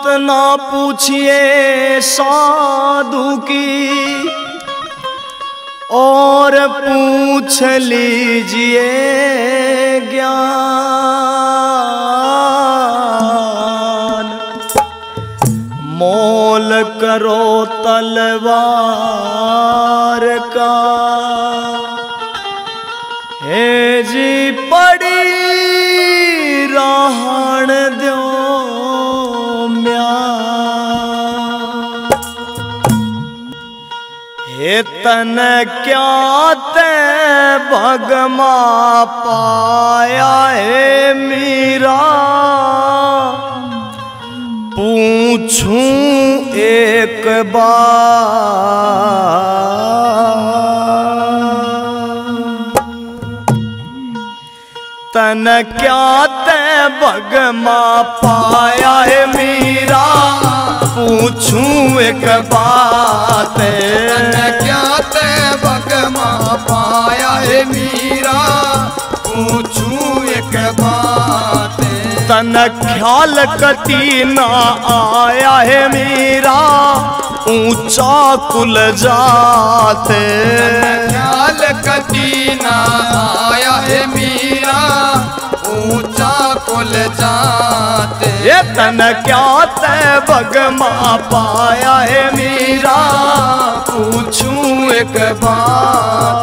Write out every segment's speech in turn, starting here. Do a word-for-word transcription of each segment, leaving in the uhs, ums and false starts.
ना पूछिए साधु की, और पूछ लीजिए ज्ञान। मोल करो तलवार का, हे जी पड़ी रहन दो म्यान। हे तन क्या ते भगमा पाया है मीरा, पूछूं एक बार। तन क्या ते भगमा पाया है मीरा, पूछूं एक बात। तन क्या ते भगमा पाया है मीरा, पूछूं एक बात। तन ख्याल कती ना आया है मीरा, ऊंचा कुल जाते। ख्याल कती ना आया है मीरा, ऊंचा कुल जाते। ये तन क्या ते भगमा पाया है मीरा, पूछूं एक बात।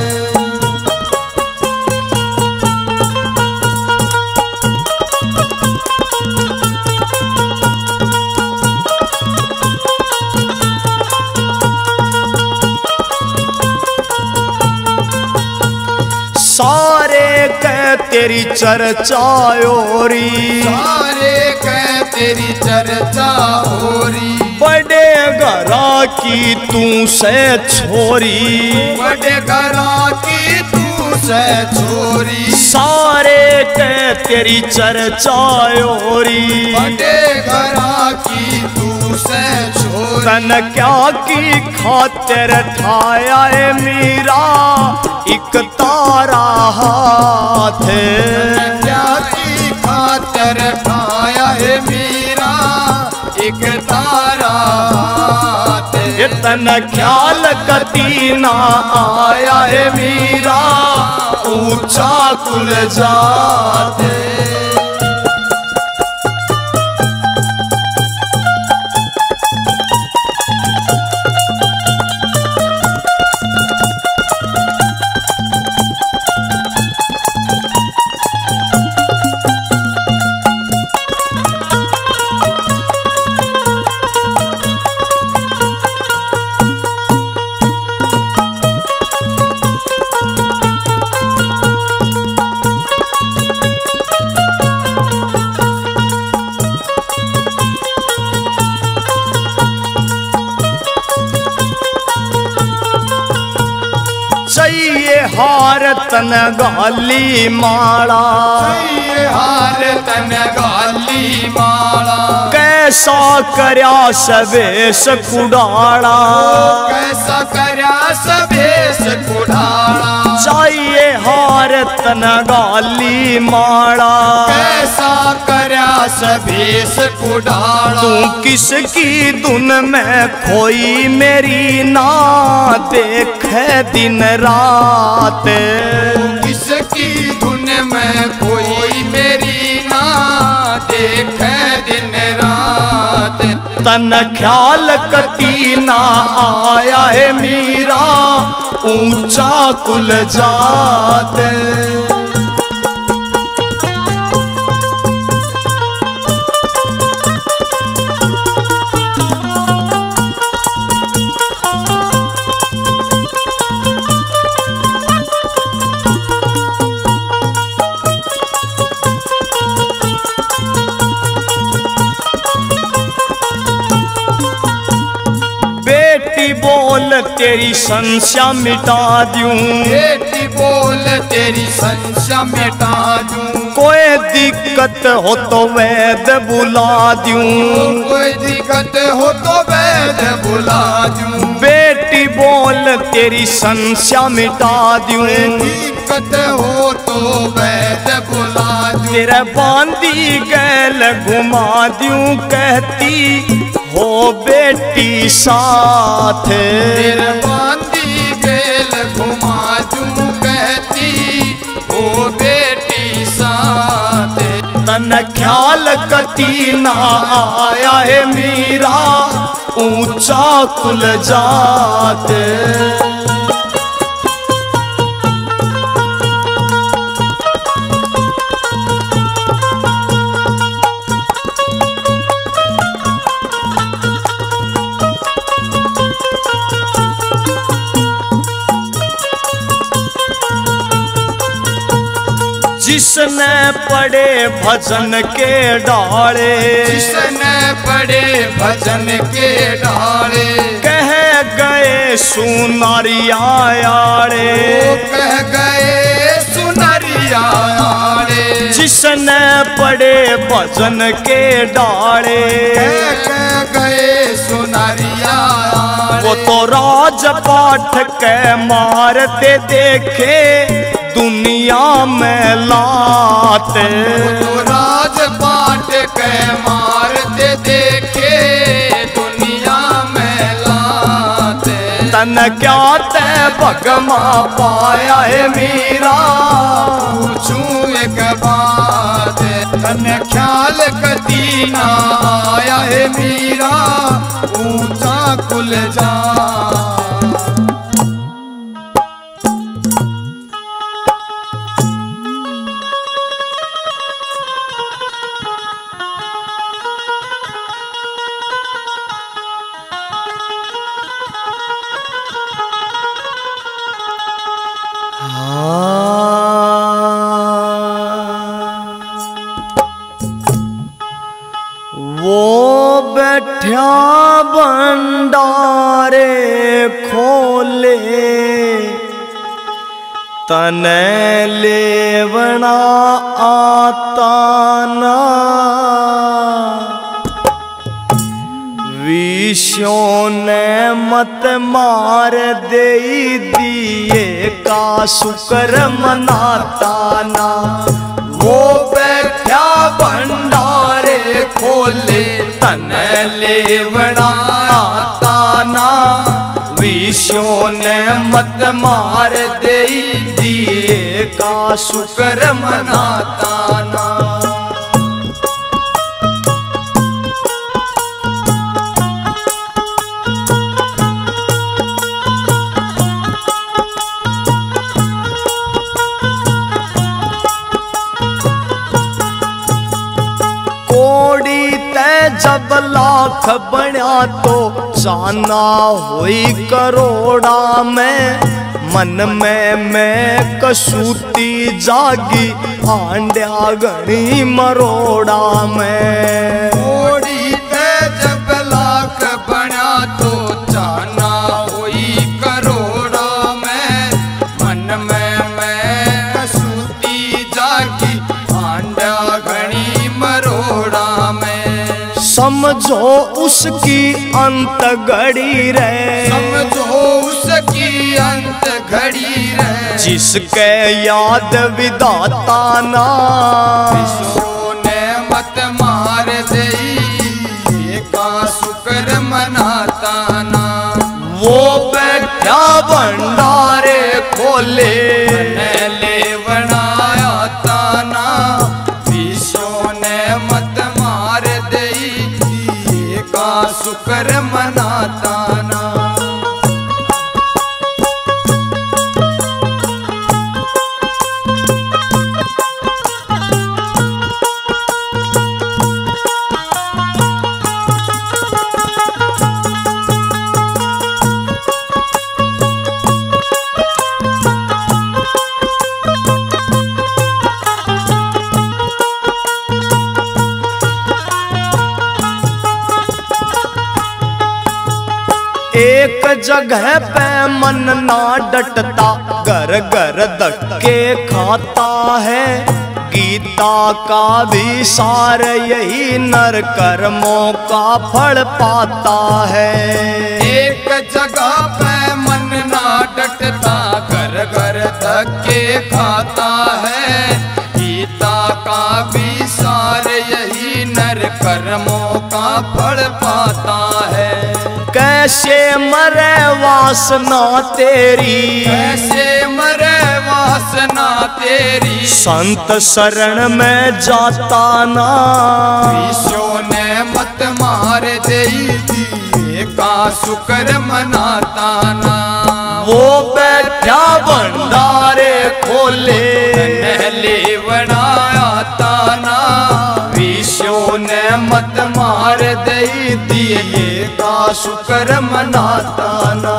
सारे कह तेरी चर्चा ओरी, सारे कह तेरी चर्चा ओरी। बड़े घरा की तू से छोरी, बड़े घरा की तू से छोरी। सारे कह तेरी चर्चा ओरी, बड़े घरा की तू से छोरी। तन क्या की खातिर ठाया है मीरा, एक तारा हाथ। क्या की खातिर ठाया है मीरा, एक तारा हाथ। ये तन ख्याल कती ना आया है मीरा, ऊंचा कुल जाते। चाहिए हार तन गाली माला, चाहिए हार तन गाली माला। कैसा करया सवेश कुड़ाड़ा, कैसा करया सवेश कुड़ाड़ा। चाहिए हार तन गाली माला, कैसा करया सवेश कुड़ाड़ा। तू किसकी धुन में खोई मेरी ना देखे दिन रात। किसकी धुन में कोई मेरी ना देखे दिन रात। तन ख्याल कती ना आया है मीरा, ऊंचा कुल जाते। बोल तेरी संशय मिटा दूं, बेटी बोल तेरी संशय मिटा दूं। कोई दिक्कत हो तो वैद बुला दूं, कोई दिक्कत हो तो वैद बुला दूं। बेटी बोल तेरी संशय मिटा दूं, दिक्कत हो तो वैद बुला दूं। तेरे बांध बांधी गैल घुमा दूं कहती हो बेटी साथ। फिर बांधी गैल घुमा दूं कहती हो बेटी साथ। तन ख्याल कती ना आया है मीरा ऊंचा कुल जात। जिसने पढ़े भजन के डाले, जिसने पढ़े भजन के डाले, कह गए सुनारिया यारे, कह गए सुनारिया यारे। जिसने पढ़े भजन के डाले, कह गए सुनारिया यारे। वो तो राजपाठ के मारते देखे दुनिया में लाते। तो राजपाट के मारते देखे दुनिया में लाते। तन क्या ते भगमा पाया है मीरा पूछूं एक बात, तन ख्याल कदी ना आया है मीरा ऊंचा कुल जा। वो बैठा भंडारे खोले तने लेवना आता ना। विष्णु ने मत मार दे दिए का शुक्र मनाता ना। वो बैठा भंडारे खोले तन लेवना आता ना। विष्णु ने मत मार दे दिए का शुक्र मनाता ना। जब लाख बना तो जाना हुई करोड़ा में। मन में मैं कसूती जागी आंड्या गणी मरोड़ा में। कोड़ी ते जब लाख बना तो जाना हुई करोड़ा में। मन में मैं कसूती जागी आंड्या गणी मरोड़ा में। समझो उसकी अंत घड़ी रे, समझो उसकी अंत घड़ी रे। जिसके याद विधाता ना। विष्णु ने मत मार दई का शुक्र मनाता ना। वो बैठा भंडारे खोले ले बनाता ना। विष्णु ने मत मार दई का शुक्र मनाता ना। एक जगह पे मन ना डटता, घर घर धक्के खाता है। गीता का भी सार यही नर कर्मों का फल पाता है। एक जगह पे मन ना डटता, घर घर धक्के खाता है। गीता का भी सार कर्मों का फल पाता है। कैसे मरे वासना तेरी, कैसे मरे वासना तेरी, संत शरण में जाता ना। ईशो ने मत मार देई दिए का शुक्र मनाता ना। वो बैठा भंडारे खोले नहले बनाया ताना, ईशो ने मत मार देई दिए का शुक्र मनाता ना।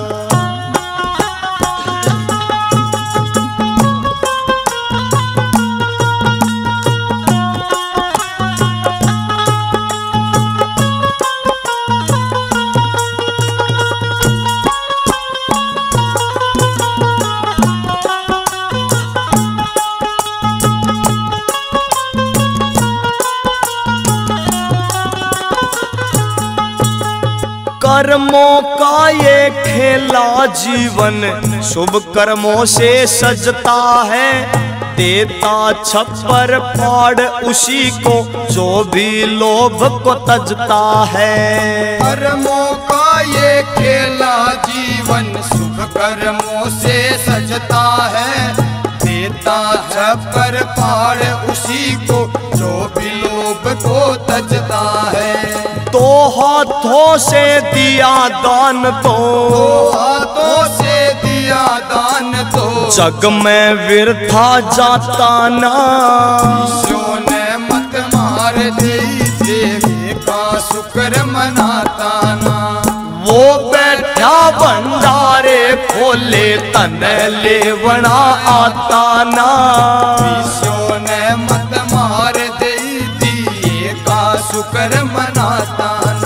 कर्मों का ये खेला जीवन शुभ कर्मों से सजता है। देता छप्पर फाड़ उसी को जो भी लोभ को तजता है। कर्मों का ये खेला जीवन शुभ कर्मों से सजता है। देता छप्पर फाड़ उसी को जो भी लोभ को तजता है। तो हाथों से दिया दान तो, तो हाथों से दिया दान तो, जग में व्यर्था जाता ना। ईशो ने मत मार देई देवे का शुक्र मनाता ना। वो बैठा भंडारे खोले तन लेवना आता ना। ईशो ने मत मार देई दिए का शुक्र मनाता ना।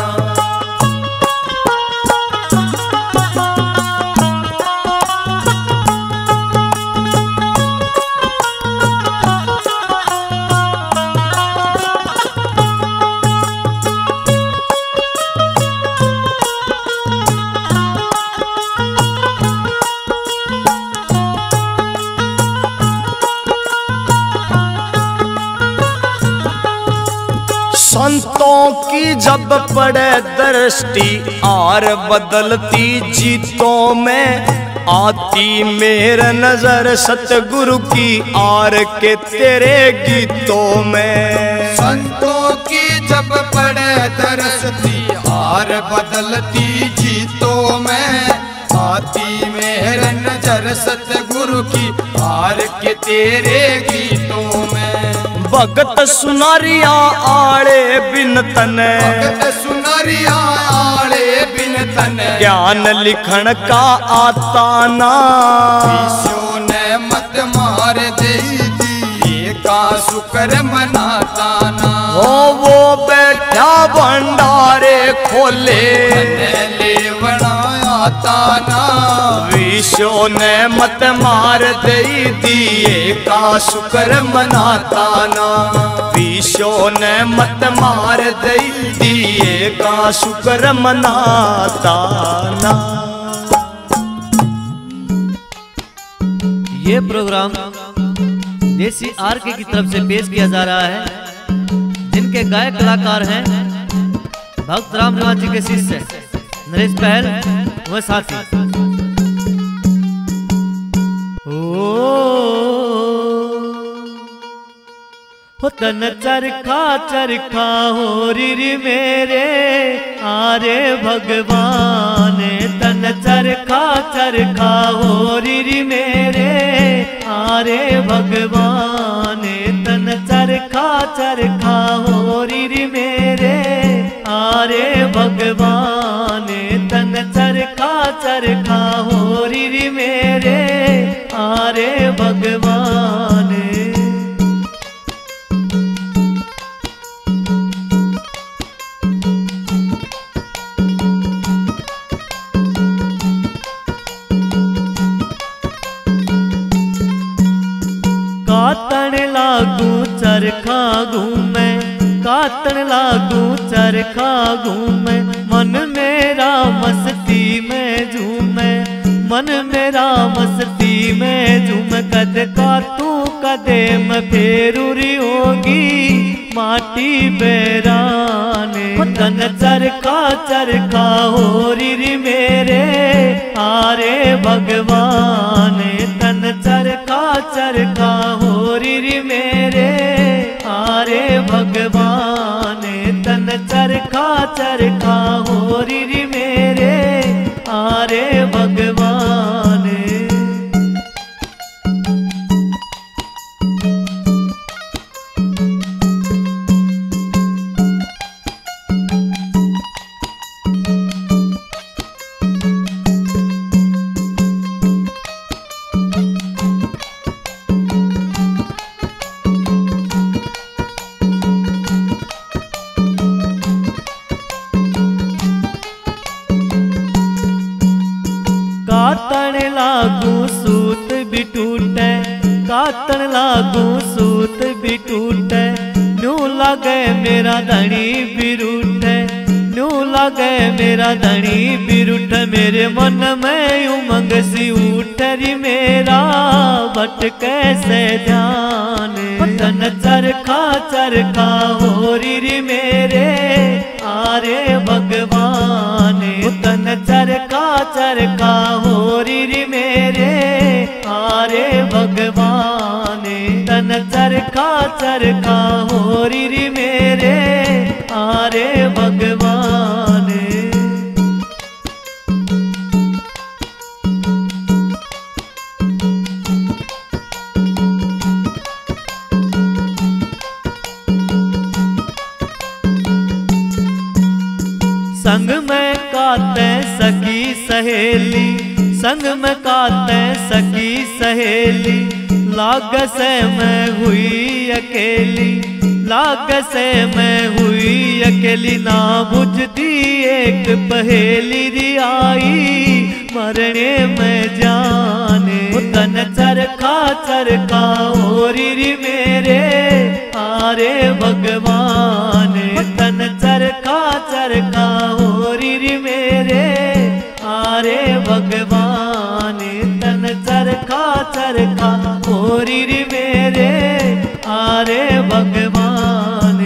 संतों की जब पड़े दृष्टि आर बदलती जीतों में, आती मेरा नजर सतगुरु की आर के तेरे गीतों में। संतों की जब पड़े दरसती आर बदलती जीतों में, आती मेरा नजर सतगुरु की आर के तेरे गीतों में। भगत सुनारिया आड़े बिन तने, भगत सुनारिया आड़े बिन तने, ज्ञान लिखण का आता ना। ईशो ने मत मार देई दिए का शुक्र मनाता ना। हो वो बैठा भंडारे खोले लेवना आता ना। ईशो ने मत मार दई दिए का शुक्र मनाता ना। ईशो ने मत मार दई दिए का शुक्र मनाता ना। ये प्रोग्राम देसी आर के की तरफ से पेश किया जा रहा है, जिनके गायक कलाकार हैं भक्त राम निवास जी के शिष्य नरेश पहल व साथी। ओ हो तन चरखा चरखा हो री मेरे आरे भगवान, तन चरखा चरखा हो री मेरे आरे भगवान, तन चरखा चरखा हो री मेरे आरे भगवान, तन चरखा चरखा हो री मेरे आरे भगवान। कातन लागू चरखा घूमे, कातन लागू चरखा घूमे, मन मेरा मस्ती में झूमे, मन मेरा मस्ती में झूम। कद का तू कदे में फेरूरी होगी, माटी बेराने तन चरखा चरखा हो री मेरे आरे भगवान तन चरखा चरखा हो री मेरे आरे भगवान तन चरखा चरखा हो री मेरे आरे भगवान। कातन लागू सूत भी टूटे कातन लागू सूत भी टूटे न्यू लगे मेरा धनी भी रूठे न्यू लगे मेरा धनी भी रूठे मेरे मन में उमंग सी उठरी मेरा बट कैसे ध्यान तन चरखा चरखा हो री मेरे आरे भगवान तन चरखा चरखा हो री मेरे आरे भगवान तन चरखा चरखा हो री मेरे आरे भगवान। संग में काते सखी सहेली संग में काते सखी सहेली लाग से मैं हुई अकेली लाग से मैं हुई अकेली ना बुझती एक पहेली रियाई मरने में जाने तन चरखा चरखा हो री मेरे आरे भगवान तन चरखा चरखा हो री मेरे आरे भगवान तन चरखा चरखा हो री मेरे आरे भगवान।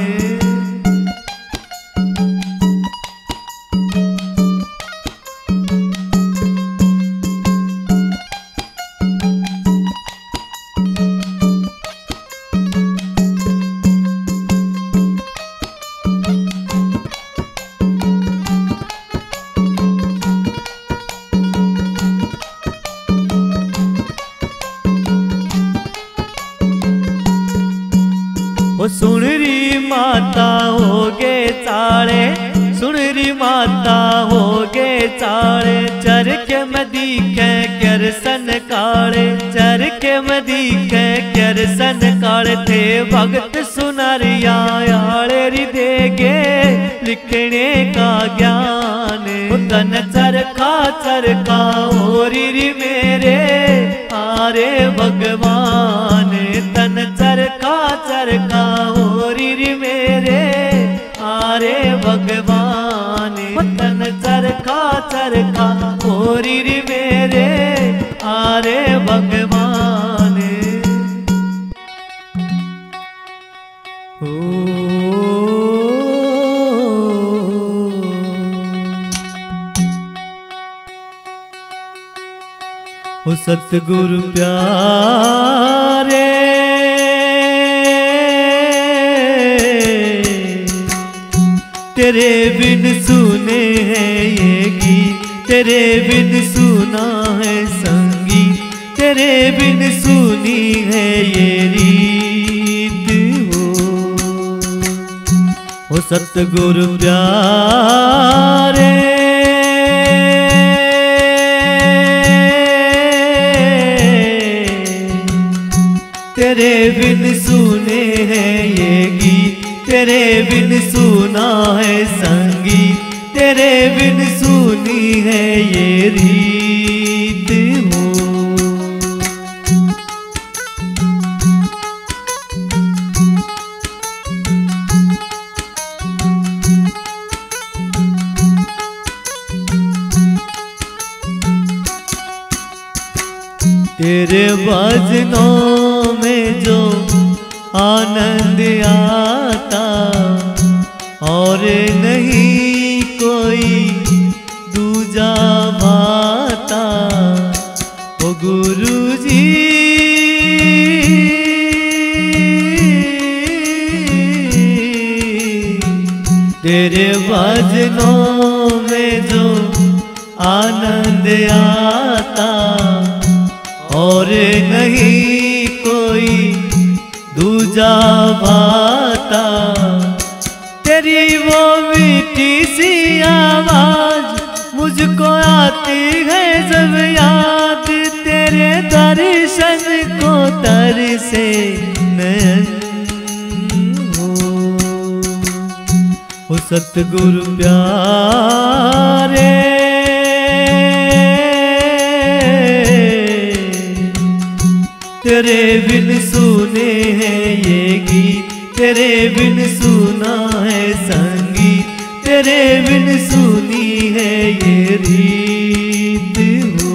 ओ सुन री माता होगे चाले सुन री माता होगे चाले चरके में दिखे करसन काले चरके में दिखे करसन काले थे भगत सुनरिया आले री देगे लिखने का ज्ञान तन चरखा चरखा हो री मेरे आरे भगवान तन चरखा चरखा हो री मेरे आरे भगवान तन चरखा चरखा हो री मेरे आरे भगवान। ओ सतगुरु प्यारे तेरे बिन सुने हैं ये गीत तेरे बिन सुना है संगीत तेरे बिन सुनी है ये रीत हो ओ सतगुरु प्यारे तेरे बिन सुने हैं ये गीत तेरे बिन सुना है संगीत तेरे बिन सुनी है ये रीत हो। तेरे भजनों में जो आनंद आता आता और नहीं कोई दूजा भाता। ओ गुरुजी तेरे भजनों में जो आनंद आता और नहीं कोई दूजा भाता। तेरी वो मीठी सी आवाज मुझको आती है जब याद, तेरे दर्शन को तरसे नयन। ओ सतगुरु प्यारे तेरे बिन सुने हैं ये गीत, तेरे बिन सुना है संगीत, तेरे बिन सुनी है ये रीत हो।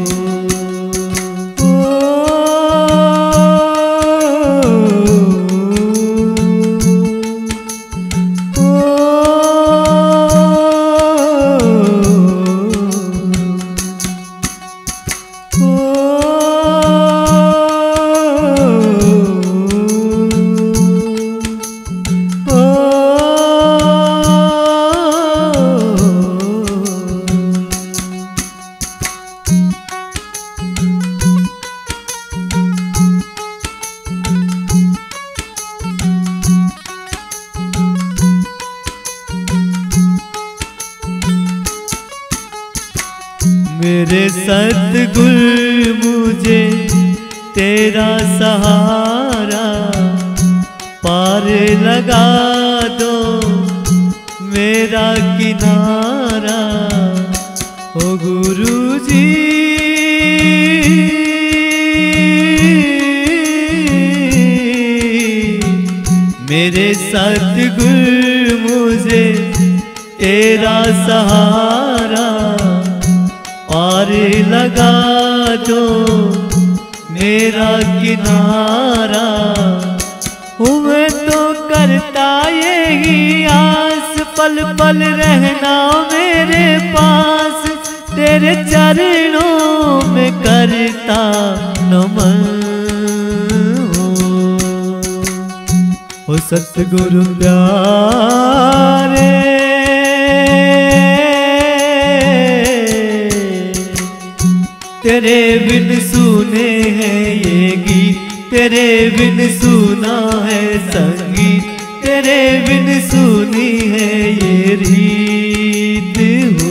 मेरे सतगुरु मुझे तेरा सहारा पार लगा दो मेरा किनारा। ओ गुरुजी मेरे सतगुरु मुझे तेरा सहारा पार लगा दो मेरा किनारा। मैं तो करता यही आस पल पल रहना मेरे पास, तेरे चरणों में करता नमन। ओ सतगुरु प्यारे तेरे बिन सुने हैं ये गीत, तेरे बिन सुना है संगीत, तेरे बिन सुनी है ये रीत हो।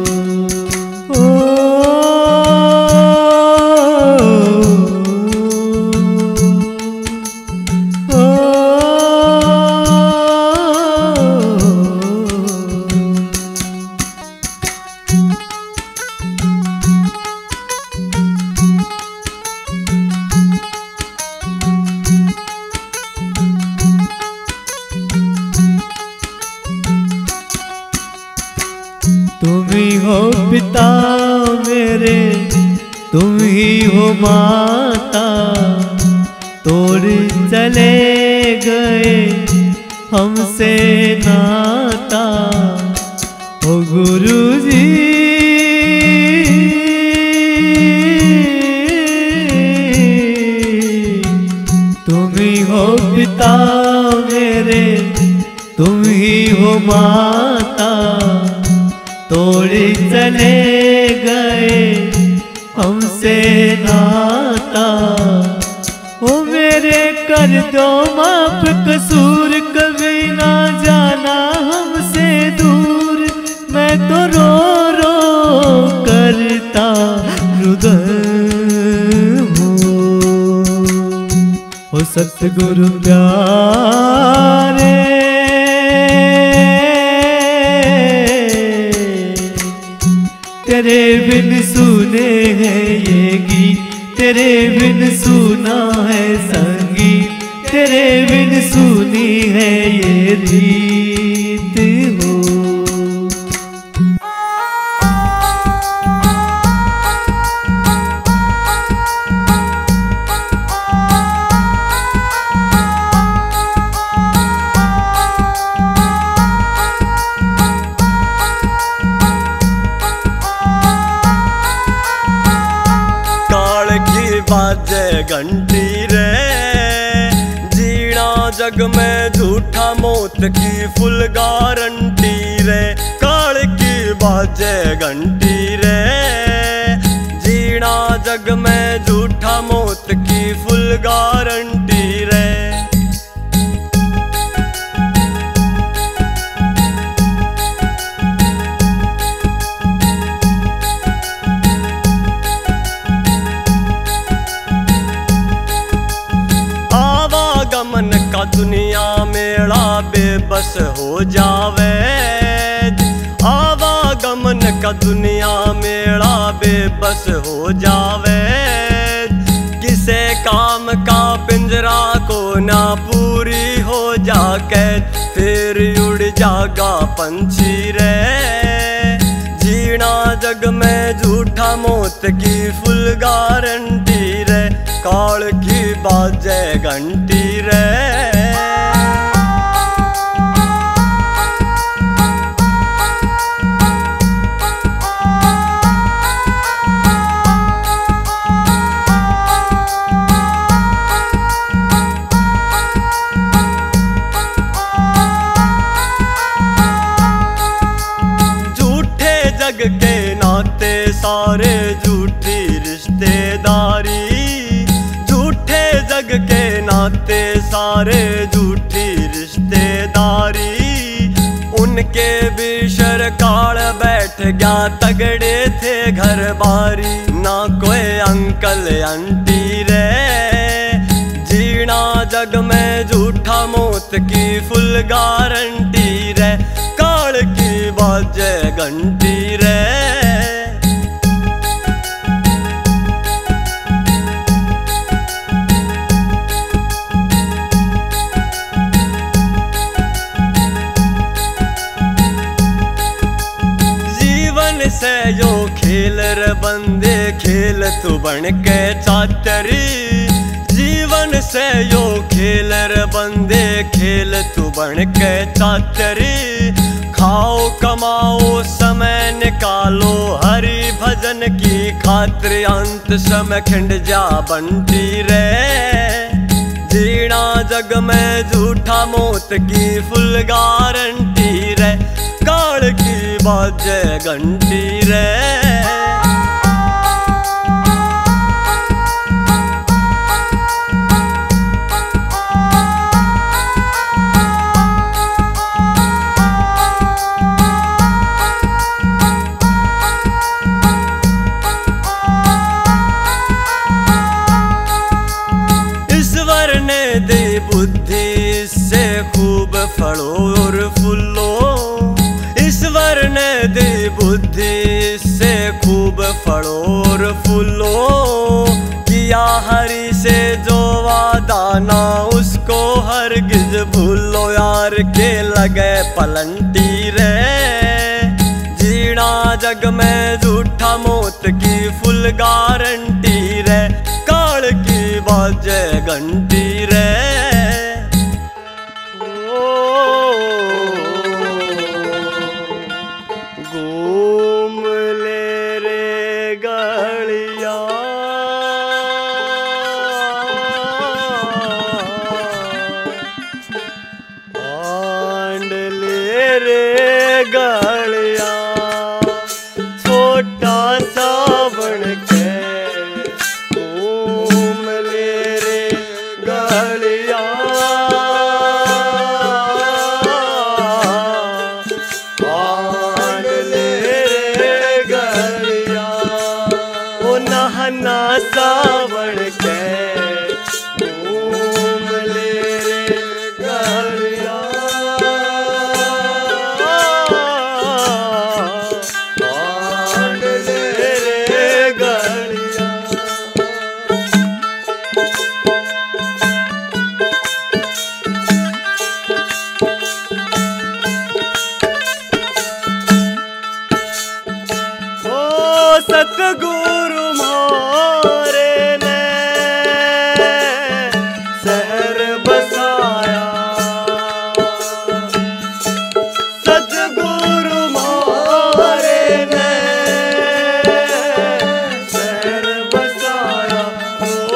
तुम ही हो पिता मेरे, तुम ही हो माता, तोड़ चले गए हमसे नाता। ओ गुरुजी तुम ही हो पिता मेरे, तुम ही हो माता, तोड़ चले गए हमसे नाता। ओ मेरे कर दो माफ कसूर, कभी ना जाना हमसे दूर, मैं तो रो रो करता रुदन हूँ। ओ सतगुरु प्यारे तेरे बिन सुने हैं ये गीत, तेरे बिन सुना है संगीत, तेरे बिन सुनी है ये रीत हो। बाजे घंटी रे, जीना जग में झूठा मौत की फुल गारंटी रे। काल की बाजे घंटी रे, जीना जग में झूठा मौत की फुल गारंटी रे। आवागमन का दुनिया मेला बेबस हो जावे, आवागमन का दुनिया मेला बेबस हो जावे। किसे काम का पिंजरा को ना पूरी हो जाके, फिर उड़ जागा पंछी रे। जीना जग में झूठा मौत की फुल गारंटी रे, काल की बाजे घंटी रे। जग के नाते सारे झूठी रिश्तेदारी, झूठे जग के नाते सारे झूठी रिश्तेदारी। उनके भी सरकार बैठ गया, तगड़े थे घर बारी, ना कोई अंकल आंटी रे। जीना जग में झूठा मौत की फुल गारंटी रे, काल की बाजे घंटी रे। जीवन से यो खेल रे बंदे, खेल तू बन के चातरी। जीवन से यो खेल रे बंदे, खेल तू बन के चातरी। खाओ कमाओ समय निकालो, हरि भजन की खातिर अंत समय खिंड जा बंटी रे। जीना जग में झूठा मौत की फुल गारंटी रे, काल की बाजे घंटी रे। दे बुद्धि से खूब फलो और फूलो, ईश्वर ने दे बुद्धि से खूब फलो और फूलो। किया हरि से जो वादा ना उसको हरगिज भूलो, यार के लगे पलंटी रे। जीना जग में झूठा मौत की फुल गारंटी रे, काल की बाजे घंटी रे। घूम ले रे गलिया, आंड ले रे गलिया, छोटा सा बन के घूम ले रे गलिया। आंड ले रे गलिया, ओ नहना सा बन के घूम ले रे गलिया। सतगुरु मोरे ने शहर बसाया, सतगुरु मोरे ने शहर बसाया।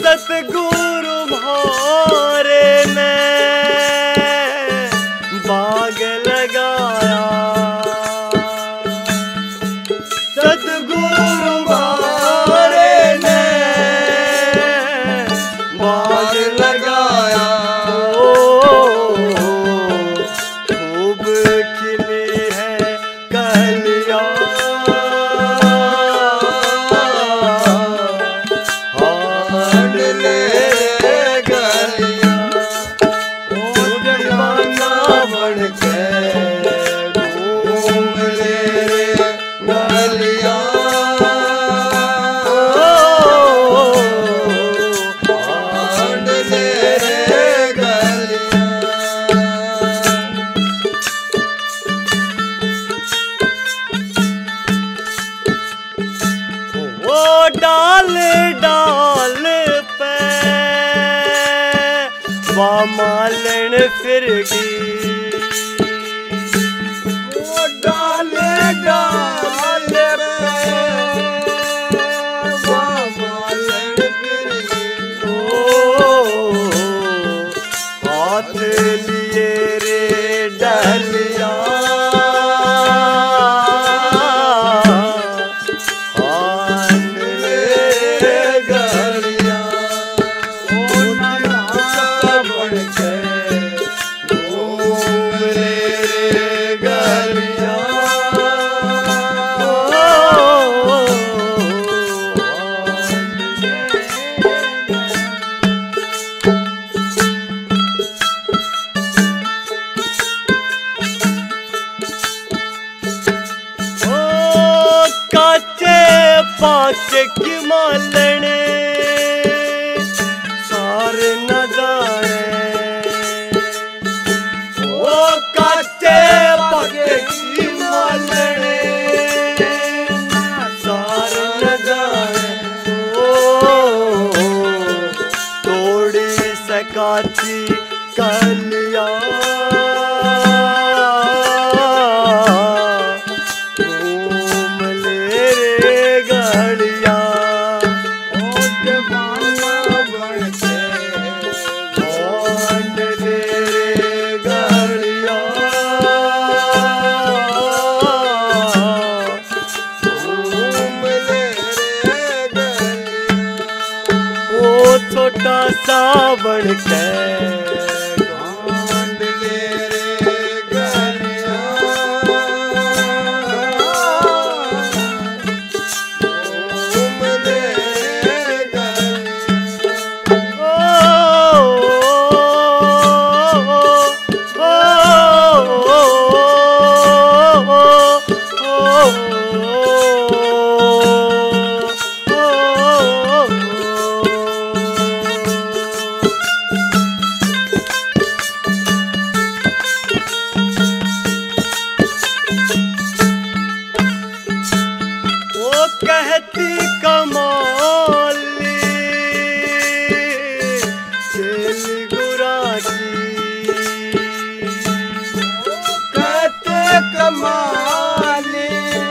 सतगुरु भारे में बाग लगाया, सतगुरु भारे ने बाग लगाया। खूब खिली है कलियां, डाल डाल पे वामालन फिर गई, ओ डाल डाल पे वामालन फिर गई। ओ हाथ लिए रे डलिया, पाचे की मालने सारे नजारे, ओ काचे पाचे की मालने सारे नजारे। ओ तोड़ी सकाची कलिया, छोटा सा बढ़ के गांड ले रे गरिया, घूम ले रे गरिया। ओ कहती कमाली चेली गुरा की, कहते कमाली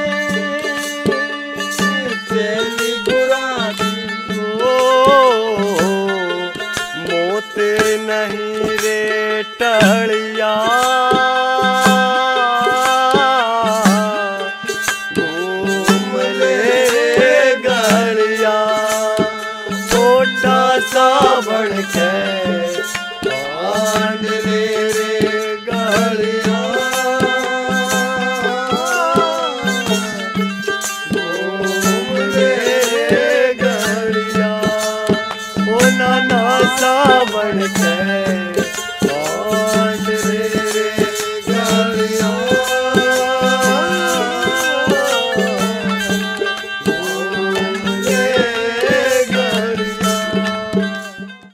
चेली गुरा की। ओ मोते नहीं रे टलिया,